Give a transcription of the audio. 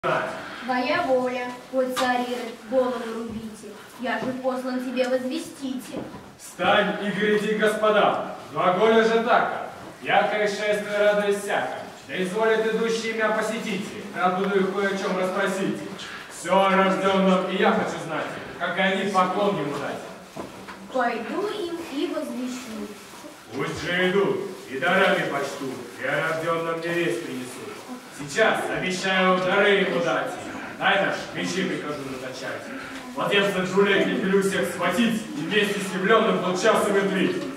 Твоя воля, хоть цари голову рубите, я же послан тебе возвестите. Встань и гряди, господа, глаголя же така, яркое шествие радость всяко, да изволят идущие меня посетить, рад буду их кое о чем расспросить. Все о рожденном и я хочу знать, как они поклон ему дать. Пойду им и возвещу. Пусть же идут, и дарами почту, и о рожденном мне весть принесут. Сейчас обещаю дары ему дать. Дай наш мечи прикажу наточать. Младенца Джулия велю всех схватить и вместе с влюбленным тот час и выдвить.